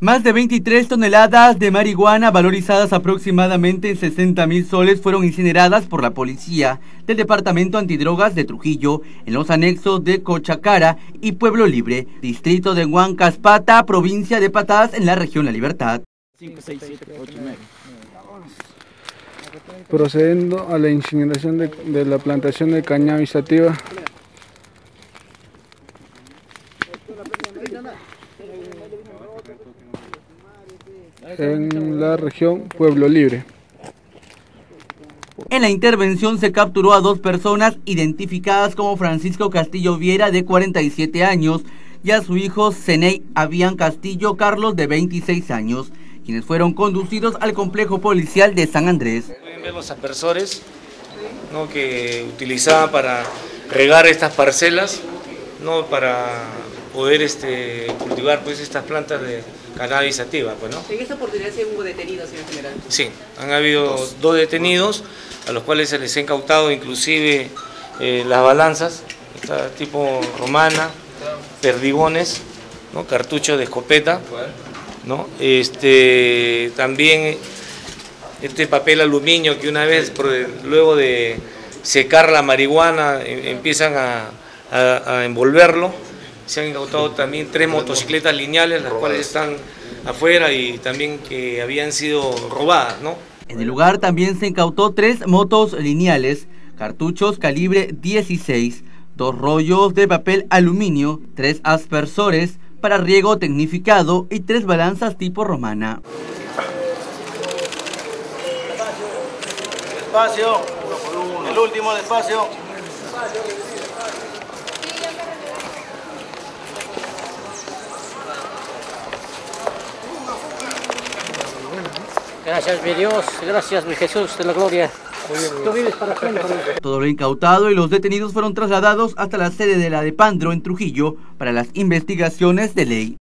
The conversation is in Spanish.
Más de 23 toneladas de marihuana valorizadas aproximadamente en 60.000 soles fueron incineradas por la policía del Departamento Antidrogas de Trujillo en los anexos de Cochacara y Pueblo Libre, distrito de Huancaspata, provincia de Patadas, en la región La Libertad. 5, 6, 7, 8, 9. Procediendo a la incineración de la plantación de cannabis sativa en la región Pueblo Libre. En la intervención se capturó a 2 personas identificadas como Francisco Castillo Viera, de 47 años, y a su hijo Ceney Avian Castillo Carlos, de 26 años, quienes fueron conducidos al complejo policial de San Andrés. Pueden ver los aspersores, ¿no?, que utilizaban para regar estas parcelas, ¿no?, para poder cultivar pues estas plantas de cannabis sativa, pues, ¿no? En esta oportunidad sí hubo detenidos, señor general. Sí, han habido 2 detenidos, a los cuales se les ha incautado inclusive las balanzas, tipo romana, perdigones, ¿no?, cartuchos de escopeta, ¿no? También este papel aluminio que una vez, luego de secar la marihuana, empiezan a envolverlo. Se han incautado también 3 motocicletas lineales, las cuales están afuera y también que habían sido robadas, ¿no? En el lugar también se incautó 3 motos lineales, cartuchos calibre 16, 2 rollos de papel aluminio, 3 aspersores para riego tecnificado y 3 balanzas tipo romana. Despacio, el último despacio. Gracias mi Dios, gracias mi Jesús de la gloria. Tú vives para siempre. Todo lo incautado y los detenidos fueron trasladados hasta la sede de la DEPANDRO en Trujillo para las investigaciones de ley.